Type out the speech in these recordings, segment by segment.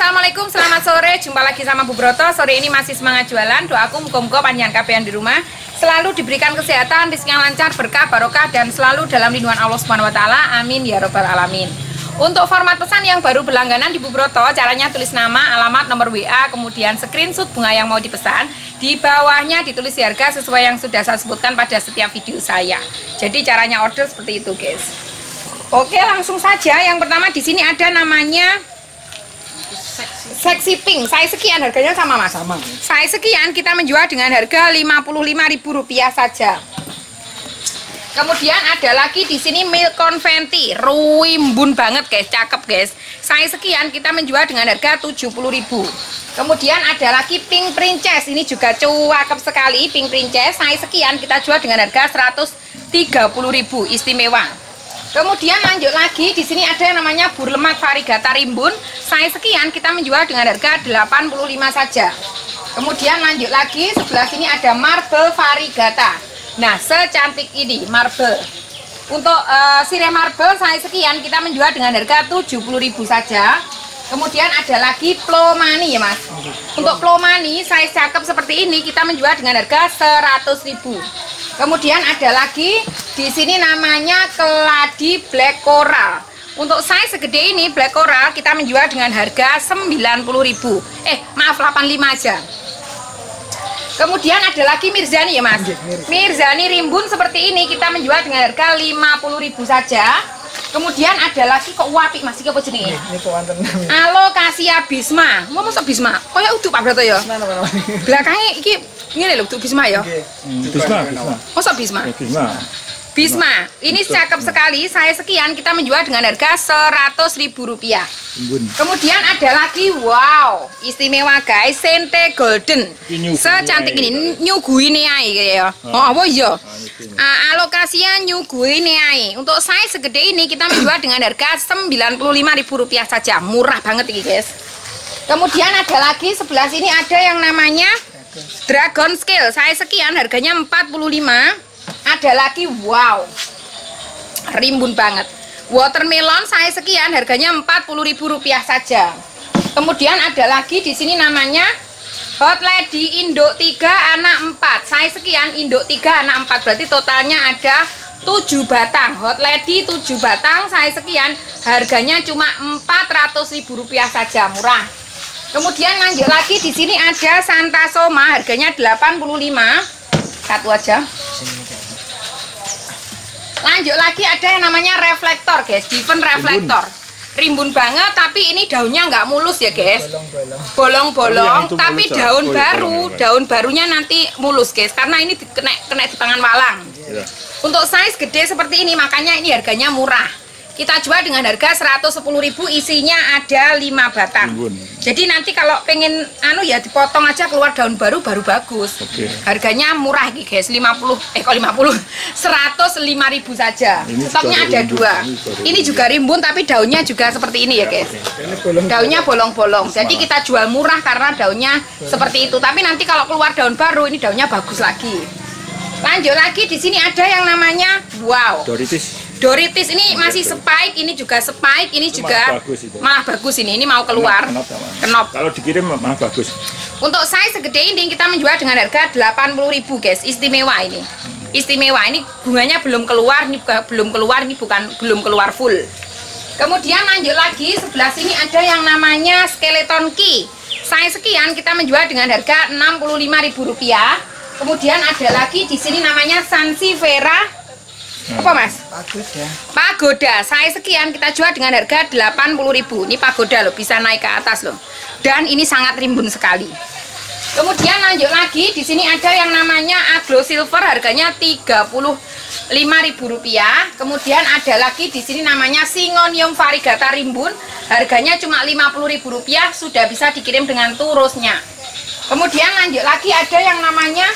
Assalamualaikum, selamat sore. Jumpa lagi sama Bu Broto. Sore ini masih semangat jualan. Doaku muga-muga panjang kabehan di rumah selalu diberikan kesehatan, rezeki yang lancar, berkah, barokah, dan selalu dalam lindungan Allah Subhanahu wa Ta'ala. Amin ya Robbal Alamin. Untuk format pesan yang baru berlangganan di Bu Broto, caranya tulis nama, alamat, nomor WA, kemudian screenshot bunga yang mau dipesan. Di bawahnya ditulis harga sesuai yang sudah saya sebutkan pada setiap video saya. Jadi caranya order seperti itu, guys. Oke, langsung saja. Yang pertama di sini ada namanya Seksi Pink. Saya sekian, harganya sama Mas? Sama. Saya sekian, kita menjual dengan harga Rp55.000 saja. Kemudian ada lagi di sini Milk Confetti, rimbun banget guys, cakep guys. Saya sekian, kita menjual dengan harga Rp70.000. Kemudian ada lagi Pink Princess, ini juga cakep sekali Pink Princess. Saya sekian, kita jual dengan harga Rp130.000, istimewa. Kemudian lanjut lagi, di sini ada yang namanya Burlemat Varigata Rimbun. Saya sekian, kita menjual dengan harga Rp85 saja. Kemudian lanjut lagi, sebelah sini ada Marble Varigata. Nah, secantik ini marble. Untuk sirih marble saya sekian, kita menjual dengan harga Rp70.000 saja. Kemudian ada lagi Plomani ya Mas. Untuk Plomani saya cakep seperti ini, kita menjual dengan harga Rp100.000. Kemudian ada lagi di sini namanya Keladi Black Coral. Untuk size segede ini Black Coral kita menjual dengan harga Rp90.000. Maaf, Rp85 aja. Kemudian ada lagi Mirzani ya Mas. Mirzani rimbun seperti ini kita menjual dengan harga Rp50.000 saja. Kemudian ada lagi kok wapi Mas, iki apa jenenge? Alocasia Bisma. Mau masuk Bisma? Kayak utuh Pak Broto ya. Belakangnya iki ngene lho, utuh Bisma ya. Bisma. Masuk Bisma. Bisma. Ini cakep sekali. Saya sekian, kita menjual dengan harga Rp100.000. Kemudian ada lagi, wow, istimewa guys, Sente Golden. Secantik ini, New Guinea ya. Oh, apa ya? Alocasia New Guinea. Untuk size segede ini kita menjual dengan harga Rp95.000 saja. Murah banget ini guys. Kemudian ada lagi sebelah sini ada yang namanya Dragon Scale. Saya sekian, harganya Rp45. Ada lagi, wow, rimbun banget. Watermelon saya sekian, harganya Rp40.000 saja. Kemudian ada lagi di sini namanya Hot Lady Induk 3 anak 4. Saya sekian, Induk 3 anak 4, berarti totalnya ada 7 batang. Hot Lady 7 batang, saya sekian, harganya cuma Rp400.000 saja, murah. Kemudian lanjut lagi di sini ada Santa Soma, harganya Rp85. Satu aja. Lanjut lagi ada yang namanya reflektor guys, Diven reflektor. Rimbun banget, tapi ini daunnya nggak mulus ya guys. Bolong-bolong, tapi daun baru, daun barunya nanti mulus guys, karena ini kena di tangan walang. Untuk size gede seperti ini, makanya ini harganya murah. Kita jual dengan harga Rp110.000, isinya ada 5 batang. Jadi nanti kalau pengen dipotong aja keluar daun baru bagus. Harganya murah nih guys, 105.000 saja. Stoknya ada 2. Ini juga rimbun tapi daunnya juga seperti ini ya guys. Daunnya bolong-bolong. Jadi kita jual murah karena daunnya seperti itu. Tapi nanti kalau keluar daun baru, ini daunnya bagus lagi. Lanjut lagi di sini ada yang namanya wow. Doritis ini masih spike, ini juga spike, ini juga malah bagus ini mau keluar. Kenop. Kalau dikirim malah bagus. Untuk size segede ini kita menjual dengan harga Rp80.000 guys, istimewa ini. Istimewa ini bunganya belum keluar, ini belum keluar full. Kemudian lanjut lagi sebelah sini ada yang namanya Skeleton Key. Size sekian kita menjual dengan harga Rp65.000. Kemudian ada lagi di sini namanya Sansevieria. Apa Mas? Pagoda. Saya sekian, kita jual dengan harga Rp80.000. Ini pagoda loh, bisa naik ke atas loh. Dan ini sangat rimbun sekali. Kemudian lanjut lagi, di sini ada yang namanya Aglo Silver, harganya Rp35.000. Kemudian ada lagi di sini namanya Syngonium Varigata Rimbun, harganya cuma Rp50.000, sudah bisa dikirim dengan turusnya. Kemudian lanjut lagi ada yang namanya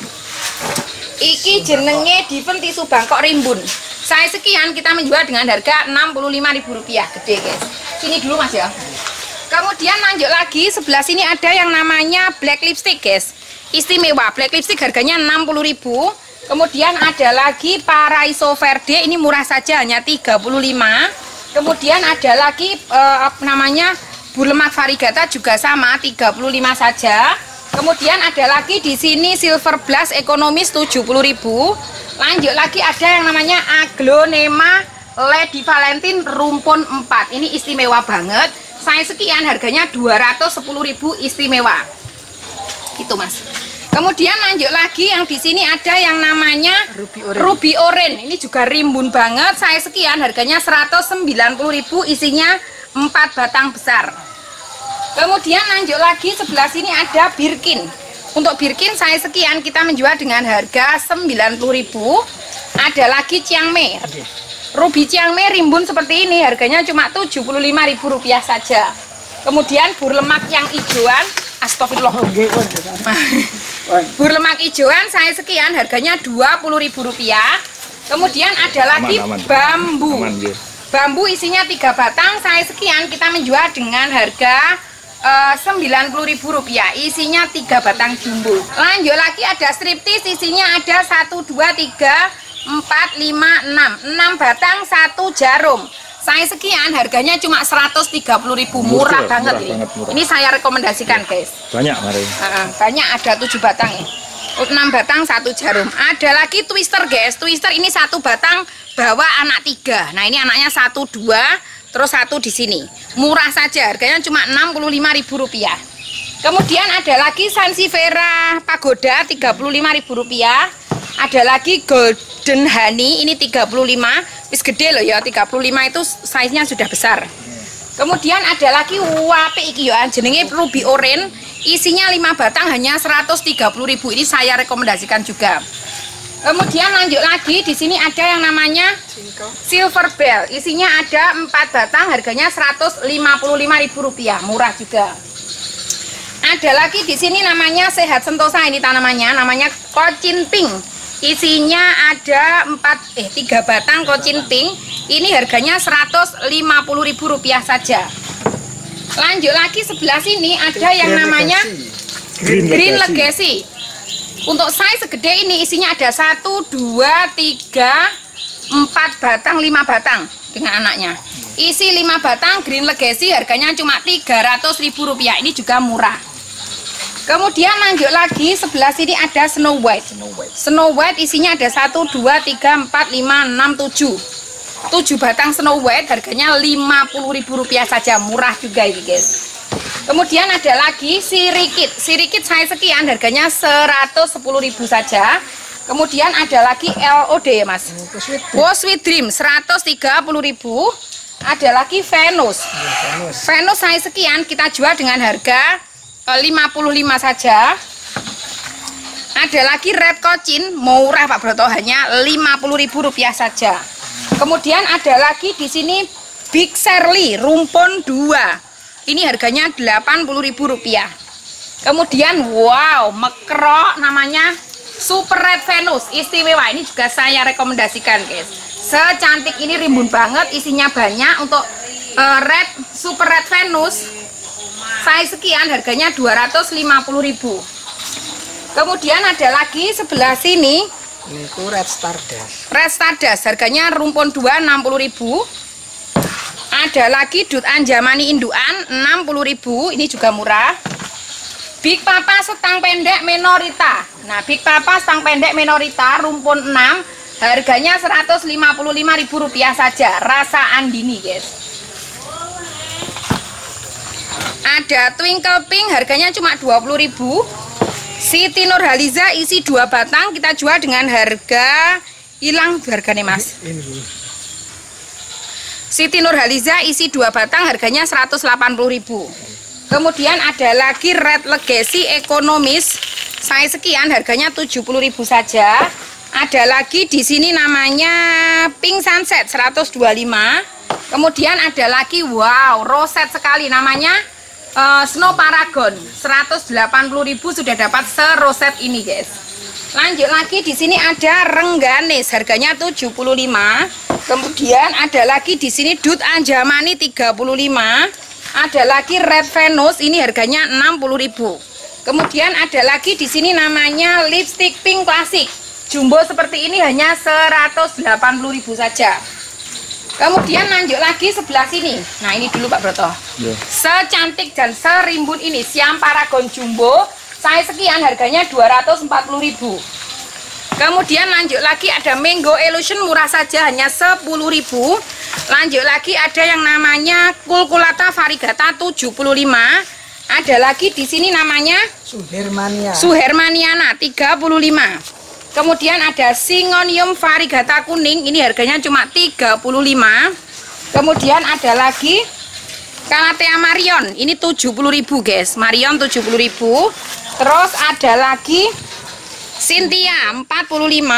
iki jenenge Diven Tisu Bangkok Rimbun. Saya sekian, kita menjual dengan harga Rp65.000, gede guys. Sini dulu Mas ya. Kemudian lanjut lagi, sebelah sini ada yang namanya Black Lipstick guys. Istimewa, Black Lipstick harganya Rp60.000. Kemudian ada lagi Paraiso Verde, ini murah saja hanya Rp35. Kemudian ada lagi namanya Burlemak Variegata juga sama 35 saja. Kemudian ada lagi di sini Silver Blast ekonomis 70.000. Lanjut lagi ada yang namanya Aglonema Lady Valentine rumpun 4. Ini istimewa banget. Saya sekian harganya 210.000 istimewa. Itu Mas. Kemudian lanjut lagi yang di sini ada yang namanya Ruby Orange. Ini juga rimbun banget. Saya sekian harganya 190.000 isinya 4 batang besar. Kemudian lanjut lagi sebelah sini ada Birkin. Untuk Birkin saya sekian kita menjual dengan harga 90.000. Ada lagi Chiang Mai. Ruby Chiang Mai rimbun seperti ini harganya cuma 75.000 rupiah saja. Kemudian burlemak yang hijauan, astagfirullah. Burlemak hijauan saya sekian harganya 20.000 rupiah. Kemudian ada lagi bambu. Bambu isinya 3 batang, saya sekian kita menjual dengan harga 90.000 rupiah. Isinya 3 batang jumbo. Lanjut lagi ada striptis, isinya ada 1, 2, 3, 4, 5, 6 batang 1 jarum. Saya sekian harganya cuma 130.000, murah banget ini. Ini saya rekomendasikan guys. Banyak mari. Banyak, ada 7 batang ya. 6 batang 1 jarum. Ada lagi twister guys. Twister ini 1 batang bawa anak 3. Nah ini anaknya 1, 2, terus 1 di sini. Murah saja, harganya cuma 65.000 rupiah. Kemudian ada lagi Sansevieria Pagoda 35.000 rupiah. Ada lagi Golden Honey ini 35. Wis gede loh ya, 35 itu size-nya sudah besar. Kemudian ada lagi wape iki ya, jenenge Ruby Orange. Isinya 5 batang hanya 130.000. Ini saya rekomendasikan juga. Kemudian lanjut lagi di sini ada yang namanya Silver Bell. Isinya ada 4 batang harganya 155.000 rupiah, murah juga. Ada lagi di sini namanya Sehat Sentosa, ini tanamannya namanya Cochin Pink. Isinya ada 3 batang Cochin Pink. Ini harganya 150.000 rupiah saja. Lanjut lagi sebelah sini ada yang namanya Green Legacy. Untuk size segede ini isinya ada 1, 2, 3, 4 batang, 5 batang dengan anaknya. Isi 5 batang Green Legacy harganya cuma 300.000 rupiah. Ini juga murah. Kemudian lanjut lagi sebelah sini ada Snow White. Snow White isinya ada 1, 2, 3, 4, 5, 6, 7. 7 batang Snow White harganya 50.000 rupiah saja, murah juga ini guys. Kemudian ada lagi Sirikit. Sirikit saya sekian harganya 110.000 saja. Kemudian ada lagi LOD ya Mas. Wow Sweet Dream 130.000. Ada lagi Venus. Venus saya sekian kita jual dengan harga 55 saja. Ada lagi Red Cochin, murah Pak Broto, hanya 50.000 rupiah saja. Kemudian ada lagi di sini Big Shirley rumpun 2. Ini harganya 80.000 rupiah. Kemudian wow, mekrok namanya Super Red Venus, istimewa. Ini juga saya rekomendasikan guys. Secantik ini, rimbun banget, isinya banyak. Untuk Super Red Venus saya sekian harganya 250.000. Kemudian ada lagi sebelah sini ini Red Stardust. Red Stardust harganya rumpun 2 60.000. Ada lagi Dut Anjamani induan 60.000. Ini juga murah. Big Papa setang pendek Menorita. Nah Big Papa setang pendek Menorita rumpun 6 harganya 155.000 rupiah saja. Rasa Andini guys. Ada Twinkle Pink harganya cuma 20.000. Siti Nurhaliza isi 2 batang kita jual dengan harga hilang harganya Mas. Siti Nurhaliza isi 2 batang harganya 180.000. Kemudian ada lagi Red Legacy ekonomis. Saya sekian harganya 70.000 saja. Ada lagi di sini namanya Pink Sunset 125. Kemudian ada lagi wow, roset sekali namanya Snow Paragon 180.000 sudah dapat seroset ini guys. Lanjut lagi di sini ada Rengganis harganya 75. Kemudian ada lagi di sini Dut Anjamani 35. Ada lagi Red Venus ini harganya 60.000. Kemudian ada lagi di sini namanya Lipstick Pink Klasik. Jumbo seperti ini hanya 180.000 saja. Kemudian lanjut lagi sebelah sini. Nah, ini dulu Pak Broto. Ya. Secantik dan serimbun ini Siam Paragon Jumbo. Saya sekian harganya 240.000. Kemudian lanjut lagi ada Mango Illusion murah saja hanya 10.000. Lanjut lagi ada yang namanya Kulkulata Variegata 75. Ada lagi di sini namanya Suhermaniana 35. Kemudian ada Syngonium Variegata kuning, ini harganya cuma 35. Kemudian ada lagi Calathea Marion, ini 70.000 guys. Marion 70.000. Terus ada lagi Cynthia 45.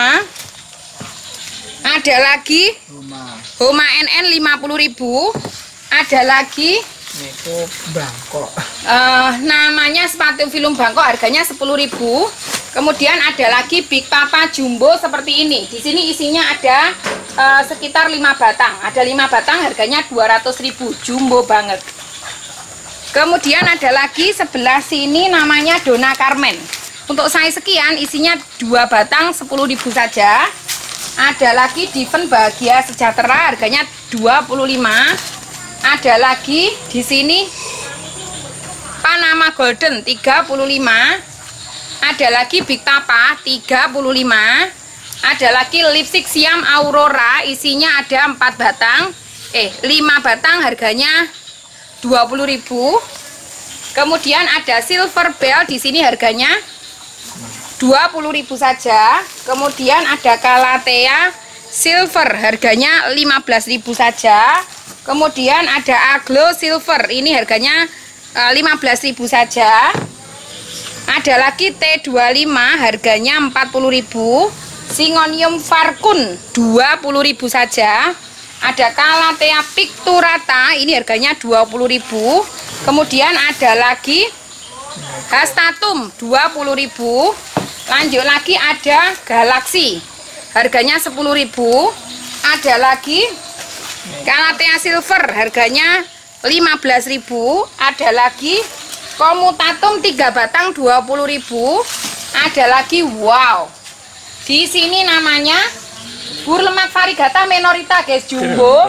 Ada lagi Homa NN 50.000. Ada lagi itu Bangkok. namanya sepatu film Bangkok harganya 10.000. Kemudian ada lagi Big Papa Jumbo seperti ini. Di sini isinya ada sekitar 5 batang. Ada 5 batang harganya 200.000, jumbo banget. Kemudian ada lagi sebelah sini namanya Donna Carmen. Untuk size sekian isinya 2 batang 10.000 saja. Ada lagi Diven Bahagia Sejahtera harganya 25. Ada lagi di sini Panama Golden 35. Ada lagi Big Papa 35. Ada lagi lipstick Siam Aurora, isinya ada 4 batang. 5 batang harganya 20.000. Kemudian ada Silver Bell di sini harganya 20.000 saja. Kemudian ada Calathea Silver harganya 15.000 saja. Kemudian ada Aglo Silver, ini harganya 15.000 saja. Ada lagi T25 harganya 40.000. Syngonium Farkun 20.000 saja. Ada Calathea Picturata, ini harganya 20.000. Kemudian ada lagi Hastatum 20.000. Lanjut lagi ada Galaxy harganya 10.000. Ada lagi Calathea Silver harganya 15.000. Ada lagi Komutatum 3 batang 20.000. Ada lagi wow. Di sini namanya Burlemak Variegata Menorita guys, jumbo.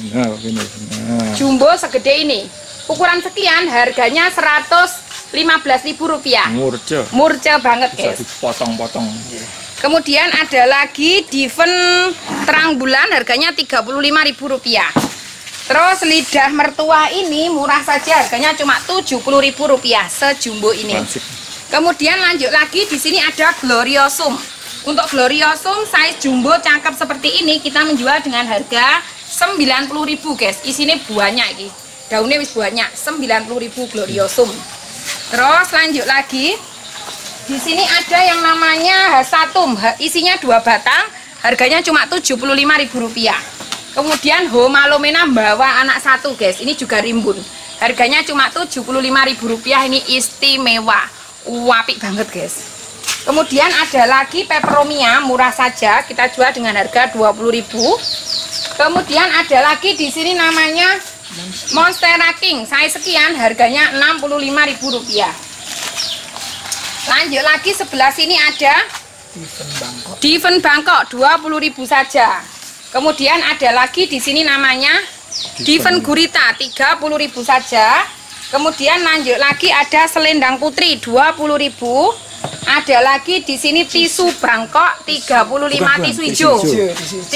Jumbo segede ini. Ukuran sekian harganya 115.000 rupiah. Murce banget guys. Dipotong-potong. Kemudian ada lagi Diven Terang Bulan harganya 35.000 rupiah. Terus lidah mertua ini murah saja harganya cuma 70.000 rupiah sejumbo ini. Kemudian lanjut lagi di sini ada Gloriosum. Untuk Gloriosum size jumbo cakep seperti ini kita menjual dengan harga 90.000 guys. Isinya banyak ini. Daunnya wis banyak, 90.000 Gloriosum. Terus lanjut lagi. Di sini ada yang namanya Hastatum, isinya 2 batang, harganya cuma 75.000 rupiah. Kemudian Homalomena bawa anak 1 guys, ini juga rimbun. Harganya cuma 75.000 rupiah, ini istimewa. Apik banget guys. Kemudian ada lagi Peperomia, murah saja, kita jual dengan harga 20.000. Kemudian ada lagi di sini namanya Monstera King, saya sekian, harganya 65.000 rupiah. Lanjut lagi sebelah sini ada Diven Bangkok 20.000 saja. Kemudian ada lagi di sini namanya Diven Gurita 30.000 saja. Kemudian lanjut lagi ada Selendang Putri 20.000. Ada lagi di sini tisu Bangkok 35, tisu hijau 35.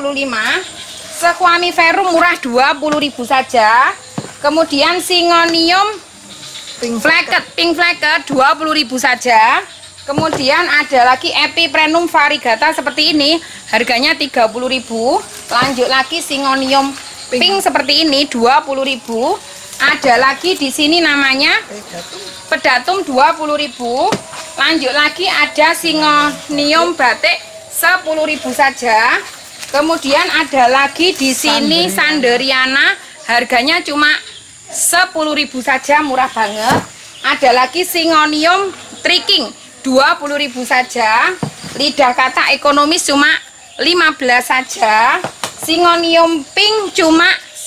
Sequami Verum murah 20.000 saja. Kemudian Syngonium Pink Flacket 20.000 saja. Kemudian ada lagi Epiprenum Variegata seperti ini, harganya 30.000. Lanjut lagi Syngonium Pink seperti ini 20.000. Ada lagi di sini namanya Pedatum 20.000. Lanjut lagi ada Syngonium Batik 10.000 saja. Kemudian ada lagi di sini Sanderiana, harganya cuma 10.000 saja, murah banget. Ada lagi Syngonium Tricking 20.000 saja. Lidah katak ekonomis cuma 15 saja. Syngonium Pink cuma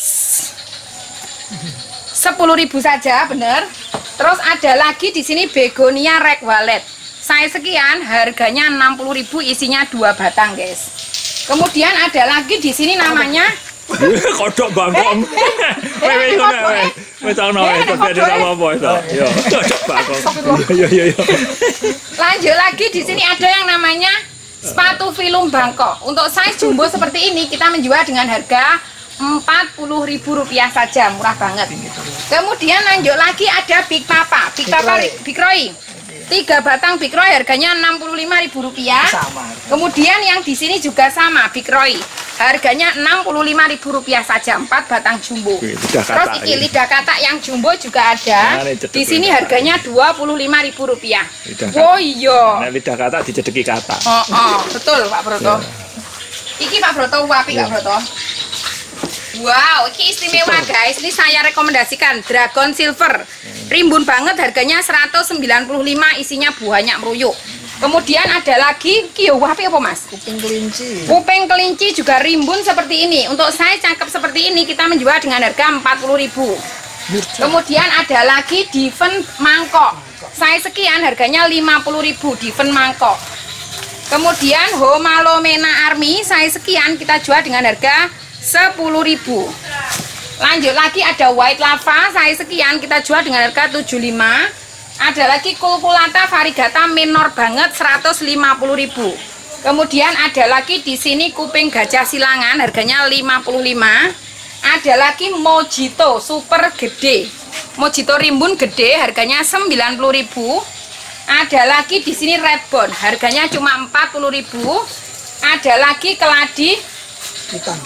10.000 saja, bener. Terus ada lagi di sini Begonia Red Wallet. Saya sekian, harganya 60.000, isinya 2 batang, guys. Kemudian ada lagi di sini namanya Kodok bangkong. Wes ngono wes. Wes ana wes tapi ada apa-apa itu. Yo, kodok bangkong. Yo. Lanjut lagi di sini ada yang namanya sepatu film Bangkok. Untuk size jumbo seperti ini kita menjual dengan harga Rp40.000 saja, murah banget. Kemudian lanjut lagi ada Big Papa, Big Roy. 3 batang Big Roy harganya Rp65.000. Sama. Kemudian yang di sini juga sama Big Roy. Harganya Rp65.000 saja, 4 batang jumbo. Terus iki lidah katak yang jumbo juga ada. Di sini harganya Rp25.000. Oh iya. Nek lidah katak dicedeki katak. Betul Pak Broto. Iki Pak Broto apik Pak Broto. Wow, ini istimewa guys. Ini saya rekomendasikan Dragon Silver. Rimbun banget, harganya 195, isinya banyak meruyuk. Kemudian ada lagi kio wapi apa Mas? Kuping kelinci. Kuping kelinci juga rimbun seperti ini. Untuk size cakep seperti ini kita menjual dengan harga Rp40.000. Kemudian ada lagi Diven mangkok. Size sekian harganya Rp50.000 Diven mangkok. Kemudian Homalomena Army size sekian kita jual dengan harga Rp10.000. Lanjut lagi ada White Lava size sekian kita jual dengan harga Rp75. Ada lagi Kulkulata Variegata minor banget Rp150.000. Kemudian ada lagi di sini kuping gajah silangan harganya Rp55. Ada lagi Mojito super gede. Mojito rimbun gede harganya Rp90.000. Ada lagi di sini Redbone harganya cuma Rp40.000. Ada lagi keladi Hitam.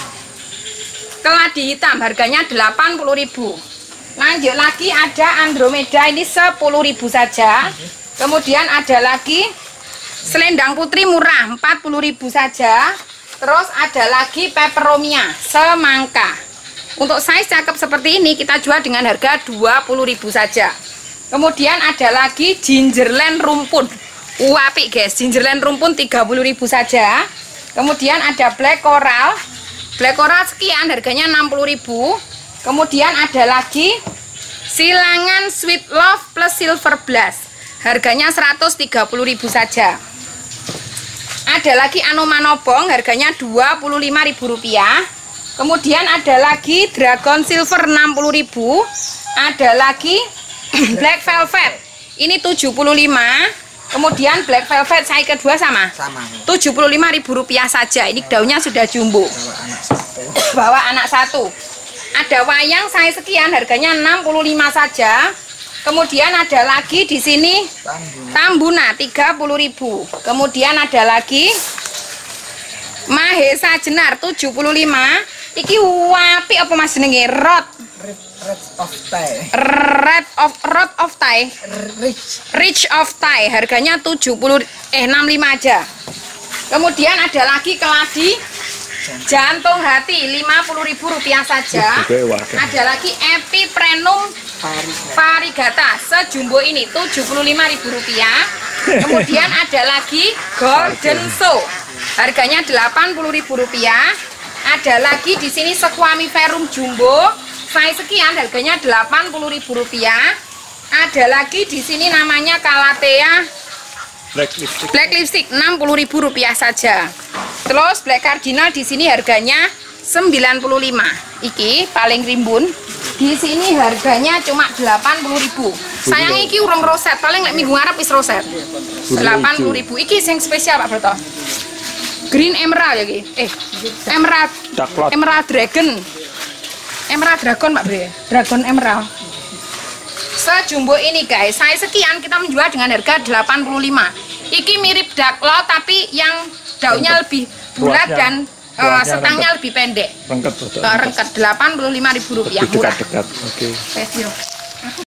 Keladi hitam harganya Rp80.000. Lanjut lagi ada Andromeda ini Rp10.000 saja. Kemudian ada lagi selendang putri murah Rp40.000 saja. Terus ada lagi Peperomia semangka. Untuk size cakep seperti ini kita jual dengan harga Rp20.000 saja. Kemudian ada lagi Gingerland rumpun. Apik guys, Gingerland rumpun Rp30.000 saja. Kemudian ada Black Coral. Black Coral sekian harganya Rp60.000. Kemudian ada lagi silangan Sweet Love plus Silver Blast. Harganya Rp130.000 saja. Ada lagi Anomanobong harganya Rp25.000. Kemudian ada lagi Dragon Silver Rp60.000. Ada lagi Black Velvet. Ini Rp75. Kemudian Black Velvet size kedua sama Rp75.000 saja. Ini daunnya sudah jumbo. Bawa anak satu. Ada wayang size sekian harganya Rp65 saja. Kemudian ada lagi di sini Tambuna Rp30.000. Kemudian ada lagi Mahesa Jenar Rp75. Iki wapi apa Mas jenenge? Rod of Thai. Rich of Thai harganya 65 aja. Kemudian ada lagi keladi jantung hati Rp50.000 saja. Ada lagi Epiprenum Variegata sejumbo ini Rp75.000. Kemudian ada lagi Golden Show harganya Rp80.000. Ada lagi di sini Sequamiferum jumbo size sekian harganya Rp80.000. Ada lagi di sini namanya Calathea Black Lipstick Rp60.000 saja. Terus Black Cardinal di sini harganya Rp95. Iki paling rimbun. Di sini harganya cuma Rp80.000. Sayang iki urung roset, paling minggu ngarep wis roset. Rp80.000. Iki sing spesial Pak Broto. Green Emerald ya ki. Emerald Dragon. Emerald Dragon Pak Bre. Dragon Emerald. Sejumbo ini guys, size sekian kita menjual dengan harga Rp85. Iki mirip Daklo tapi yang daunnya lebih bulat dan setangnya lebih pendek. Rengket Rp85.000. Dekat-dekat. Oke.